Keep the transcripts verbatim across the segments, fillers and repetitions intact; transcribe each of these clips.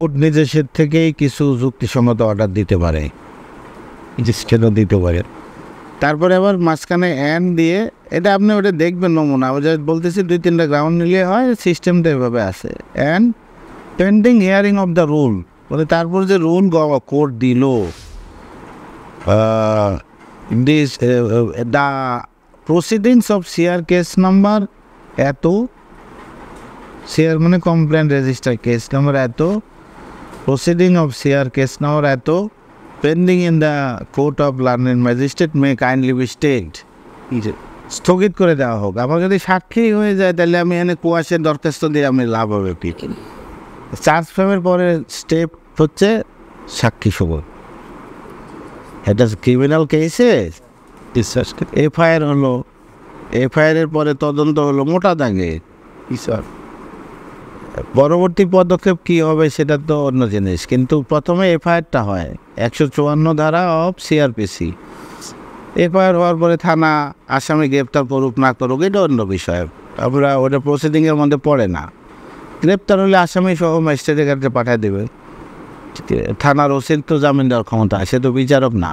Court নিজের থেকেই কিছু যুক্তিসঙ্গত অর্ডার দিতে পারে, সেটা দিতে পারে। তারপরে আবার মাঝখানে অ্যান্ড দিয়ে, এটা আপনি ওটা দেখবেন নমুনা, আমি যা বলতেছি দুই তিনটা গ্রাউন্ড নিলে হয়, সিস্টেমটা এভাবে আসে। And pending hearing of the rule, বলে তারপর যে রুল কোর্ট দিল, this the proceedings of CR case number এত, সিআর মানে কমপ্লেন রেজিস্টার কেস নাম্বার এত, proceeding of CR case number এত, pending in the court of learning magistrate may kindly be stayed, স্থগিত করে দেওয়া হোক। আমার যদি সাক্ষী হয়ে যায় তাহলে আমি এনে কুয়াশের দরখাস্ত দিয়ে আমি লাভ হবে কি। চার্জ ফ্রেমের পরে স্টেপ হচ্ছে সাক্ষী সবর। এটা ক্রিমিনাল কেসে এফআইআর হলো, এফআইআরের পরে তদন্ত হলো মোটা দাগে, পরবর্তী পদক্ষেপ কী হবে সেটা তো অন্য জিনিস, কিন্তু প্রথমে এফআইআরটা হয় একশো চুয়ান্ন ধারা অফ সিআরপিসি। এফআইআর হওয়ার পরে থানা আসামি গ্রেপ্তার করুক না করুক এটা অন্য বিষয়, আমরা ওটা প্রসিডিংয়ের মধ্যে পড়ে না। গ্রেপ্তার হলে আসামি সহ ম্যাজিস্ট্রেটের কাছে পাঠিয়ে দেবে, থানার ওসির তো জামিন দেওয়ার ক্ষমতা, সে তো বিচারক না।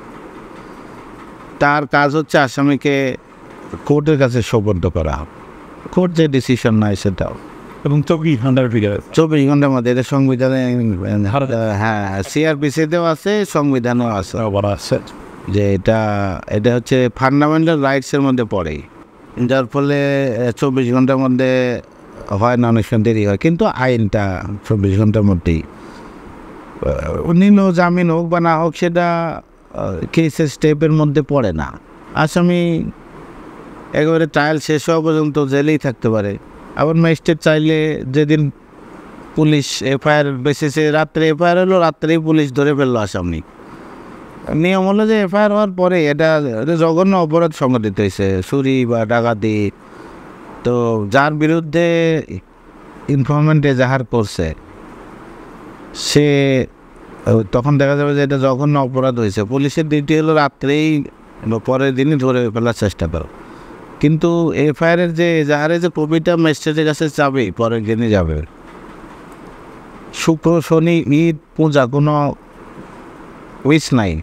তার কাজ হচ্ছে আসামিকে কোর্টের কাছে সোপর্দ করা, কোর্ট যে ডিসিশন নেয় সেটাও। এবং চব্বিশ ঘন্টার ভিতরে চব্বিশ ঘন্টার মধ্যে এটা সংবিধানে, হ্যাঁ সিআরপিসিতেও আছে, সংবিধানেও আছে আছে যে এটা এটা হচ্ছে ফান্ডামেন্টাল রাইটসের মধ্যে পড়ে, যার ফলে চব্বিশ ঘন্টার মধ্যে হয় না, অনেক সময় দেরি হয়, কিন্তু আইনটা চব্বিশ ঘন্টার মধ্যেই নিল, জামিন হোক বা না হোক সেটা কেসের স্টেপের মধ্যে পড়ে না। আসামি একেবারে ট্রায়াল শেষ হওয়া পর্যন্ত জেলেই থাকতে পারে। আবার ম্যাজিস্ট্রেট চাইলে যেদিন পুলিশ এফআইআর বেসিসে রাত্রে এফআইআর হলো, রাত্রেই পুলিশ ধরে ফেললো আসামি, নিয়ম হলো যে এফআইআর হওয়ার পরে এটা জঘন্য অপরাধ সংঘটিত হয়েছে, চুরি বা ডাকাতি, তো যার বিরুদ্ধে ইনফরমেন্ট এজাহার করছে সে তখন দেখা যাবে যে এটা জঘন্য অপরাধ হয়েছে, পুলিশের ডিউটি হলো রাত্রেই পরের দিনই ধরে ফেলার চেষ্টা করো। কিন্তু এফআইআরের যে এজাহারে যে কপিটা ম্যাজিস্ট্রেটের কাছে যাবে, পরের দিনই যাবে। শুক্র শনি ঈদ পূজা কোনো উইস নাই।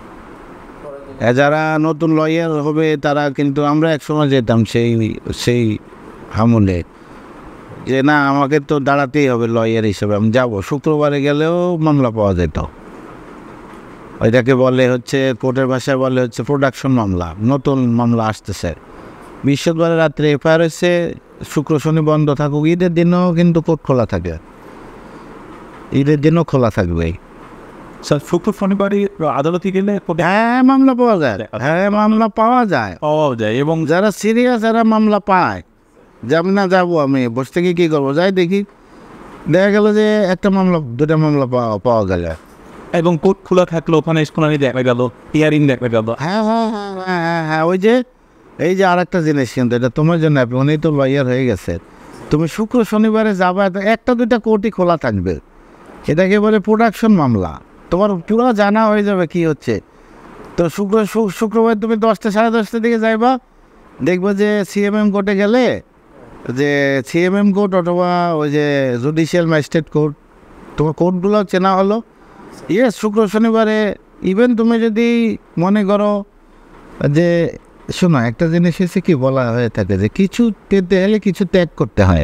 যারা নতুন লয়ার হবে তারা, কিন্তু আমরা একসময় যেতাম সেই সেই আমলে যে না আমাকে তো দাঁড়াতেই হবে লয়ার হিসেবে, আমি যাবো, শুক্রবারে গেলেও মামলা পাওয়া যেত। ওইটাকে বলে হচ্ছে কোর্টের ভাষায় বলে হচ্ছে প্রোডাকশন মামলা, নতুন মামলা আসতেছে। বৃহস্পতিবার রাত্রে এফআইআর হয়েছে, শুক্র শনি বন্ধ থাকুক, ঈদের দিনও কিন্তু কোর্ট খোলা থাকে, ঈদের দিনও খোলা থাকবে। স্যার শুক্র শনিবারই আদালতে গেলে হ্যাঁ মামলা পাওয়া যায়, হ্যাঁ মামলা পাওয়া যায় পাওয়া যায় এবং যারা সিরিয়াস যারা মামলা পায়, যাব না যাবো আমি বসে থেকে কী করবো, যাই দেখি দেখা গেল যে একটা মামলা দুটা মামলা পাওয়া পাওয়া গেল, এবং কোর্ট খোলা থাকলো, ওখানে শুনানি দেখা গেল, হিয়ারিং দেখা গেল। হ্যাঁ হ্যাঁ হ্যাঁ হ্যাঁ হ্যাঁ হ্যাঁ ওই যে এই যে আর একটা জিনিস, কিন্তু এটা তোমার জন্য, উনি তো লয়ার হয়ে গেছে, তুমি শুক্র শনিবারে যাবা, একটা দুইটা কোর্টই খোলা থাকবে, এটাকে বলে প্রোডাকশন মামলা, তোমার পুরো জানা হয়ে যাবে কি হচ্ছে। তো শুক্র শুক্রবার তুমি দশটা সাড়ে দশটার দিকে যাইবা, দেখবা যে সিএমএম কোর্টে গেলে, যে সিএমএম কোর্ট অথবা ওই যে জুডিশিয়াল ম্যাজিস্ট্রেট কোর্ট, তোমার কোর্টগুলো চেনা হলো। ইয়েস শুক্র শনিবারে ইভেন তুমি যদি মনে করো যে, শোনো একটা জিনিস এসে কি বলা হয়ে থাকে যে কিছু পেতে হলে কিছু ত্যাগ করতে হয়,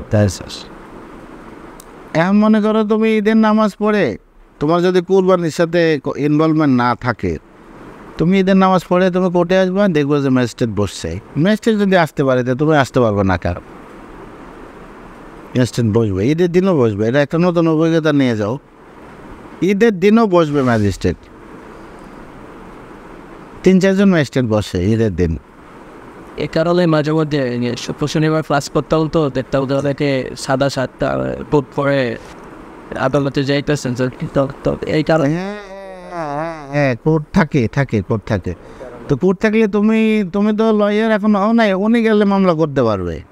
এমন মনে করো তুমি ঈদের নামাজ পড়ে, তোমার যদি কুরবানির সাথে ইনভলভমেন্ট না থাকে, তুমি ঈদের নামাজ পড়ে তুমি কোর্টে আসবে, দেখবো যে ম্যাজিস্ট্রেট বসছে, ম্যাজিস্ট্রেট যদি আসতে পারে তো তুমি আসতে পারবে না, কারণ ম্যাজিস্ট্রেট বসবে, ঈদের দিনও বসবে, এটা একটা নতুন অভিজ্ঞতা নিয়ে যাও, ঈদের দিনও বসবে ম্যাজিস্ট্রেট, তিন চারজন ম্যাজিস্ট্রেট বসে ঈদের দিন। এ কারণে মাঝে মধ্যে শুক্র শনিবার ক্লাস করতে হতো, দেখতে হতো তাদেরকে সাদা সাতটা বুট পরে আদালতে যাইতেছেন, এই কারণে হ্যাঁ কোর্ট থাকে থাকে কোর্ট থাকে, তো কোর্ট থাকলে তুমি তুমি তো লয়ার এখন হও নাই, উনি গেলে মামলা করতে পারবে।